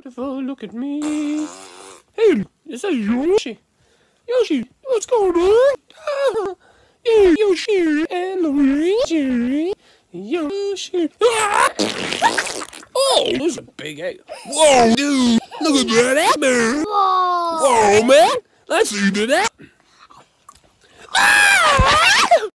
Beautiful, look at me. Hey, is that Yoshi? Yoshi, what's going on? Yeah, Yoshi and Luigi. Yoshi. Oh, there's a big egg. Whoa, dude. Look at that, man. Whoa, man. Let's eat that.